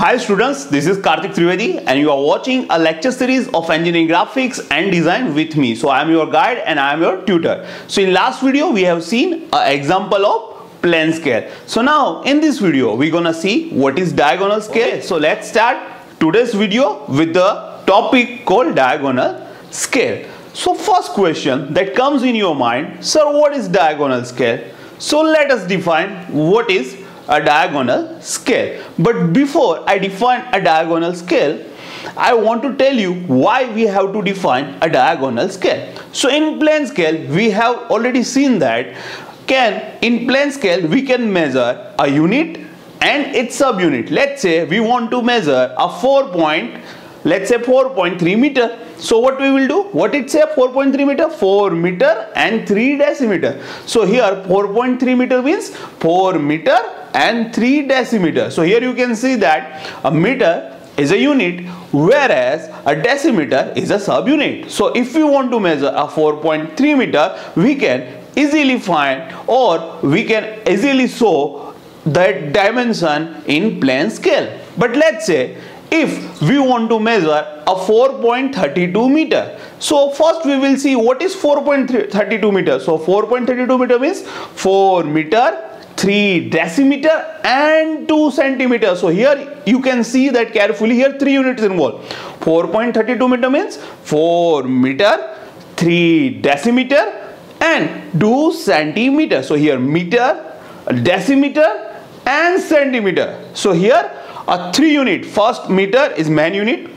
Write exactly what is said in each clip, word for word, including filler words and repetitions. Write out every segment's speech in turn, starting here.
Hi students, this is Karthik Trivedi and you are watching a lecture series of engineering graphics and design with me. So I am your guide and I am your tutor. So in last video we have seen an example of plane scale. So now in this video we are gonna see what is diagonal scale. Okay, so let's start today's video with the topic called diagonal scale. So first question that comes in your mind, sir, what is diagonal scale? So let us define what is a diagonal scale. But before I define a diagonal scale, I want to tell you why we have to define a diagonal scale. So in plane scale we have already seen that can in plane scale we can measure a unit and its subunit. Let's say we want to measure a four point let's say four point three meter. So what we will do? What it say? four point three meter, four meter and three decimeter. So here four point three meter means four meter and three decimeter. So here you can see that a meter is a unit whereas a decimeter is a subunit. So if we want to measure a four point three meter, we can easily find or we can easily show that dimension in plane scale. But let's say if we want to measure a four point three two meter, so first we will see what is four point three two meter. So four point three two meter means four meter, three decimeter and two centimeter. So here you can see that carefully, here three units involved. four point three two meter means four meter, three decimeter and two centimeter. So here meter, decimeter and centimeter. So here a three unit. First meter is main unit,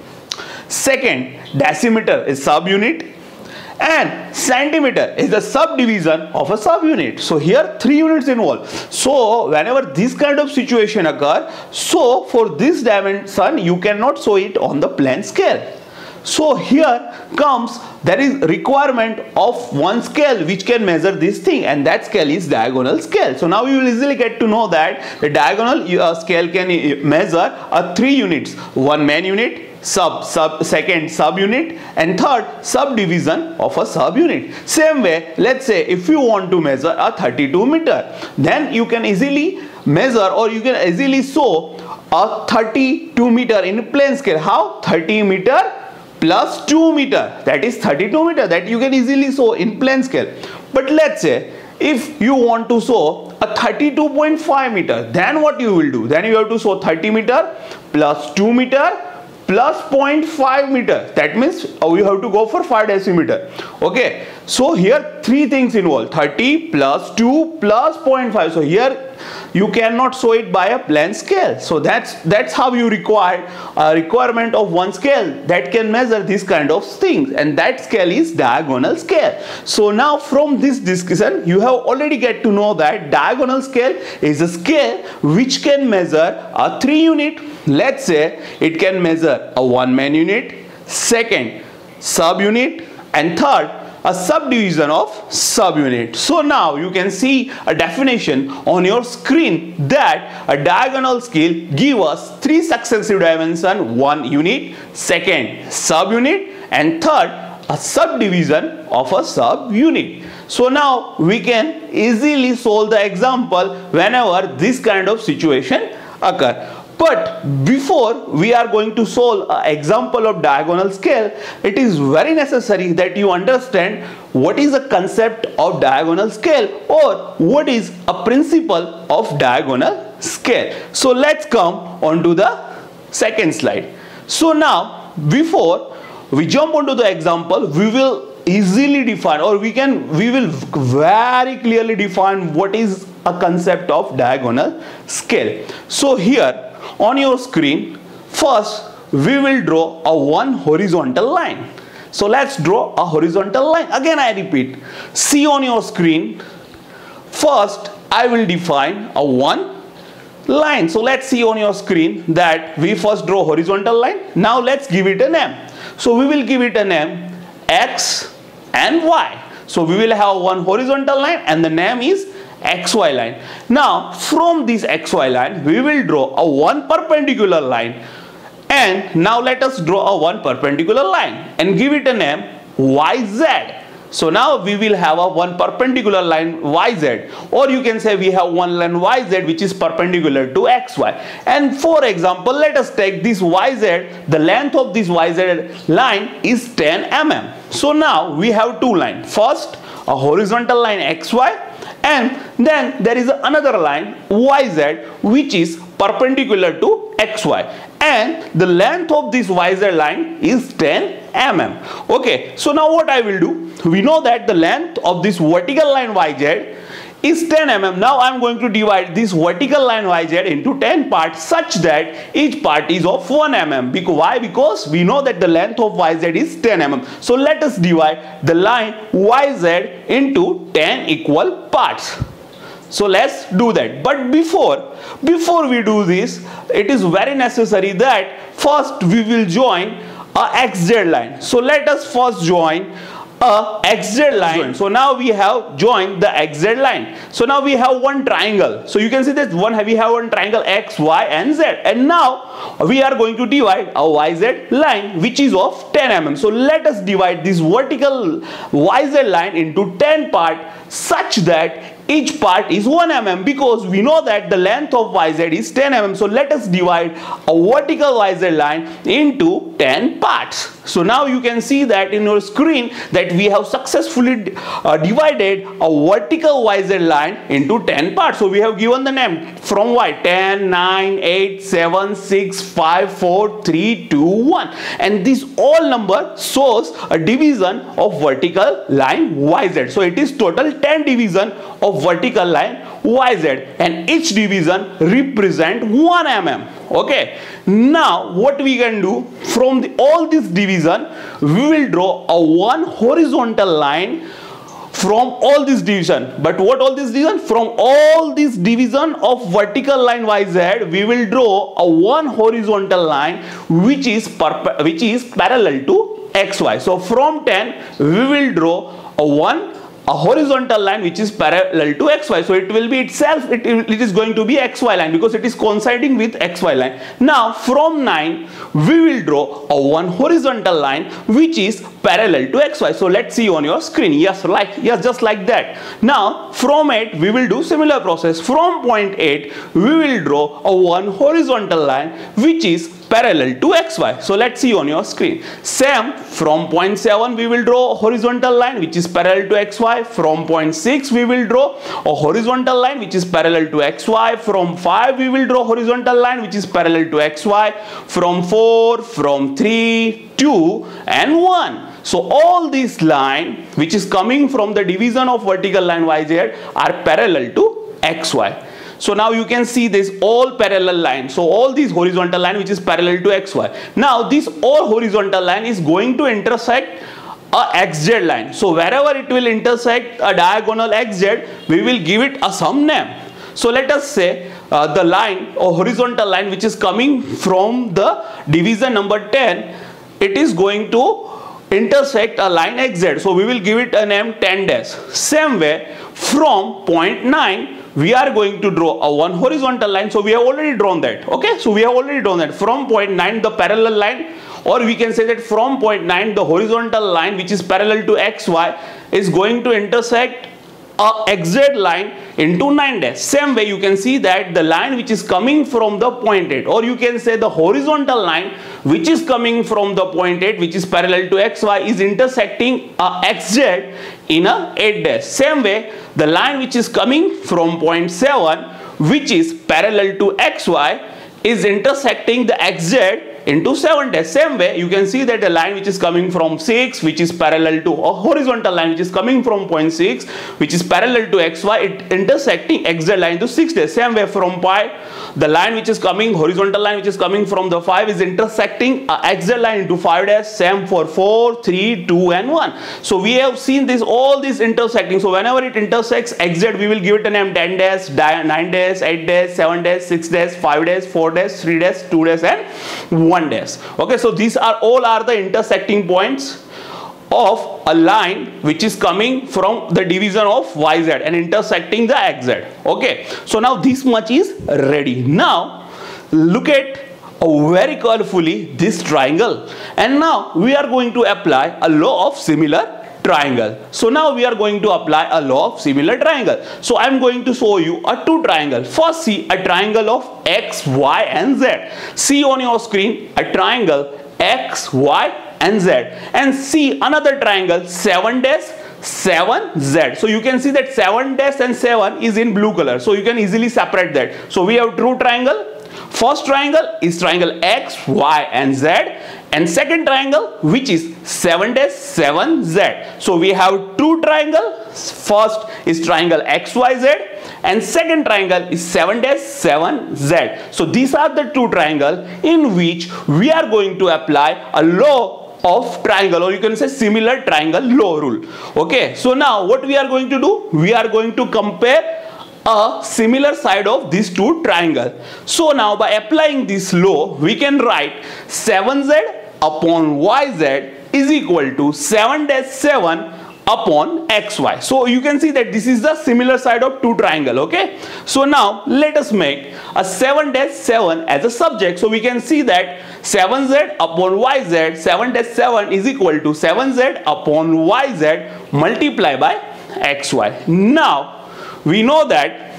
second decimeter is subunit and centimeter is the subdivision of a subunit. So here three units involved. So whenever this kind of situation occur, so for this dimension you cannot show it on the plane scale. So here comes there is requirement of one scale which can measure this thing, and that scale is diagonal scale. So now you will easily get to know that the diagonal uh, scale can measure a three units, one main unit, sub sub second subunit and third subdivision of a subunit. Same way, let's say if you want to measure a thirty-two meter, then you can easily measure or you can easily show a thirty-two meter in plane scale. How? thirty meter plus two meter, that is thirty-two meter, that you can easily show in plane scale. But let's say if you want to show a thirty-two point five meter, then what you will do? Then you have to show thirty meter plus two meter plus zero point five meter. That means oh, you have to go for five decimeter. Okay, so here three things involved: thirty plus two plus zero point five. So here you cannot show it by a plane scale. So that's that's how you require a requirement of one scale that can measure this kind of things, and that scale is diagonal scale. So now from this discussion you have already get to know that diagonal scale is a scale which can measure a three unit. Let's say it can measure a one main unit, second subunit and third a subdivision of subunit. So now you can see a definition on your screen that a diagonal scale give us three successive dimension, one unit, second subunit and third a subdivision of a subunit. So now we can easily solve the example whenever this kind of situation occur. But before we are going to solve an example of diagonal scale, it is very necessary that you understand what is the concept of diagonal scale or what is a principle of diagonal scale. So let's come on to the second slide. So now before we jump onto the example, we will easily define or we can we will very clearly define what is a concept of diagonal scale. So here on your screen, first we will draw a one horizontal line. So let's draw a horizontal line. Again I repeat, see on your screen, first I will define a one line. So let's see on your screen that we first draw horizontal line. Now let's give it a name. So we will give it a name X and Y. So we will have one horizontal line and the name is X Y line. Now from this X Y line we will draw a one perpendicular line, and now let us draw a one perpendicular line and give it a name Y Z. So now we will have a one perpendicular line Y Z, or you can say we have one line Y Z which is perpendicular to X Y. And for example, let us take this Y Z. The length of this Y Z line is ten millimeters. So now we have two lines. First, a horizontal line X Y, and then there is another line Y Z which is perpendicular to X Y, and the length of this Y Z line is ten millimeters. Okay, so now what I will do, we know that the length of this vertical line Y Z is ten millimeters. Now I am going to divide this vertical line Y Z into ten parts such that each part is of one millimeter. Because why? Because we know that the length of Y Z is ten millimeters. So let us divide the line Y Z into ten equal parts. So let's do that. But before before we do this, it is very necessary that first we will join a X Z line. So let us first join a X Z line. So now we have joined the X Z line. So now we have one triangle. So you can see that one we have one triangle X, Y and Z. And now we are going to divide a Y Z line which is of ten millimeters. So let us divide this vertical Y Z line into ten parts such that each part is one millimeter, because we know that the length of Y Z is ten millimeters. So let us divide a vertical Y Z line into ten parts. So now you can see that in your screen that we have successfully uh, divided a vertical Y Z line into ten parts. So we have given the name from Y: ten, nine, eight, seven, six, five, four, three, two, one. And this all number shows a division of vertical line Y Z. So it is total ten division of vertical line Y Z, and each division represent one millimeter. Okay, now what we can do, from the, all this division we will draw a one horizontal line from all this division. But what all this division? From all this division of vertical line Y Z, we will draw a one horizontal line which is perp which is parallel to X Y. So from ten we will draw a one a horizontal line which is parallel to X Y. So it will be itself, it, it is going to be X Y line because it is coinciding with X Y line. Now from nine we will draw a one horizontal line which is parallel to X Y. So let's see on your screen. Yes, like yes, just like that. Now from eight we will do similar process. From point eight we will draw a one horizontal line which is parallel to X Y. So let's see on your screen. Same, from point seven we will draw a horizontal line which is parallel to X Y. From point six we will draw a horizontal line which is parallel to X Y. From five we will draw a horizontal line which is parallel to X Y. From four, from three, two and one. So all this line which is coming from the division of vertical line Y Z are parallel to X Y. So now you can see this all parallel line. So all these horizontal line which is parallel to X Y. Now this all horizontal line is going to intersect a X Z line. So wherever it will intersect a diagonal X Z, we will give it a some name. So let us say uh, the line or horizontal line which is coming from the division number ten, it is going to intersect a line X Z. So we will give it a name ten dash. Same way, from point nine we are going to draw a one horizontal line. So we have already drawn that. Okay, so we have already drawn that. From point nine the parallel line, or we can say that from point nine the horizontal line which is parallel to X Y is going to intersect a X Z line into nine dash. Same way you can see that the line which is coming from the point eight, or you can say the horizontal line which is coming from the point eight which is parallel to X Y is intersecting a X Z in a eight dash. Same way the line which is coming from point seven which is parallel to X Y is intersecting the X Z into seven dash. Same way you can see that the line which is coming from six which is parallel to a horizontal line which is coming from point six which is parallel to X Y, it intersecting X Z line to six dash. Same way from pi, the line which is coming horizontal line which is coming from the five is intersecting a X Z line into five dash. Same for four, three, two and one. So we have seen this all this intersecting. So whenever it intersects X Z we will give it a name ten dash, nine dash, eight dash, seven dash, six dash, five dash, four dash, three dash, two dash and one dash. Okay, so these are all are the intersecting points of a line which is coming from the division of Y Z and intersecting the X Z. Okay, so now this much is ready. Now look at uh, very carefully this triangle, and now we are going to apply a law of similar triangle. So now we are going to apply a law of similar triangle. So I am going to show you a two triangle. First, see a triangle of X, Y and Z. See on your screen a triangle X, Y and Z, and see another triangle seven dash seven Z. So you can see that seven dash and seven is in blue color, so you can easily separate that. So we have two triangle. First triangle is triangle X, Y and Z, and second triangle which is seven dash seven Z. So we have two triangle. First is triangle X Y Z and second triangle is seven dash seven Z. So these are the two triangle in which we are going to apply a law of triangle, or you can say similar triangle law rule. Okay, so now what we are going to do, we are going to compare a similar side of these two triangle. So now by applying this law, we can write seven Z upon Y Z is equal to seven dash seven upon X Y. So you can see that this is the similar side of two triangle. Okay, so now let us make a seven dash seven as a subject. So we can see that seven Z upon Y Z, seven dash seven is equal to seven Z upon Y Z multiplied by X Y. Now we know that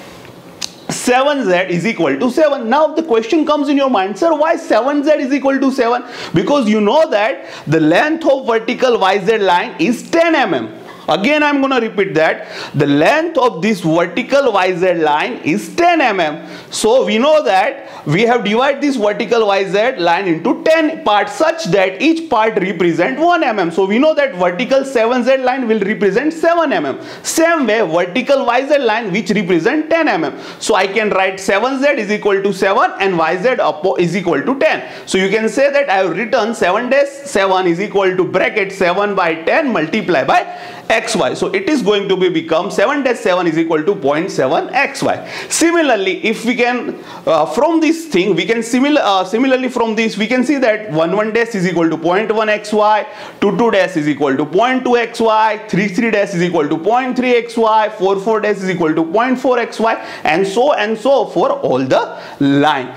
seven Z is equal to seven. Now the question comes in your mind, sir, why seven Z is equal to seven? Because you know that the length of vertical Y Z line is ten millimeters. Again, I'm going to repeat that. The length of this vertical Y Z line is ten millimeters. So we know that we have divided this vertical Y Z line into ten parts such that each part represent one millimeter. So we know that vertical seven Z line will represent seven millimeters. Same way, vertical Y Z line which represent ten millimeters. So I can write seven Z is equal to seven and Y Z is equal to ten. So you can say that I have written seven dash seven is equal to bracket seven by ten multiplied by X Y. So it is going to be become seven dash seven is equal to zero point seven X Y. Similarly, if we can uh, from this thing we can similar uh, similarly from this we can see that one one dash is equal to zero point one X Y, two two dash is equal to zero point two X Y, three three dash is equal to zero point three X Y, four four dash is equal to zero point four X Y, and so and so for all the line.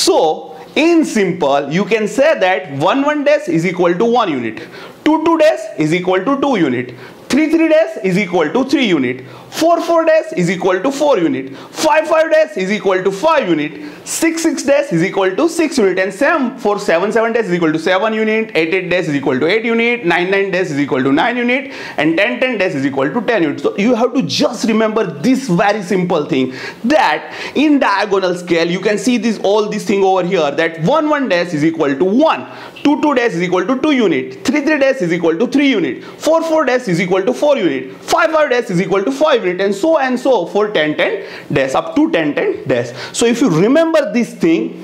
So in simple, you can say that one one dash is equal to one unit, two two dash is equal to two unit, three three dash is equal to three unit, four four dash is equal to four unit, five five dash is equal to five unit, six six dash is equal to six unit, and same for seven seven dash is equal to seven unit, eight eight dash is equal to eight unit, nine nine dash is equal to nine unit, and ten ten dash is equal to ten unit. So you have to just remember this very simple thing, that in diagonal scale you can see this all this thing over here, that one one dash is equal to one, two two dash is equal to two unit, three three dash is equal to three unit, four four dash is equal to four unit, five five dash is equal to five unit, and so and so for ten ten dash up to ten ten dash. So if you remember this thing,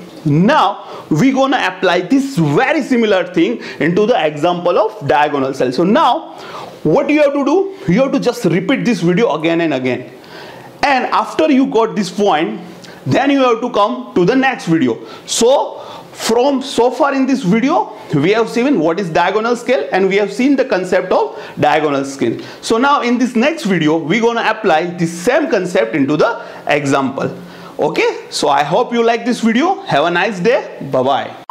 now we gonna apply this very similar thing into the example of diagonal cell. So now what you have to do, you have to just repeat this video again and again, and after you got this point, then you have to come to the next video. So from so far in this video we have seen what is diagonal scale and we have seen the concept of diagonal scale. So now in this next video we gonna apply the same concept into the example. Okay, so I hope you like this video. Have a nice day. Bye bye.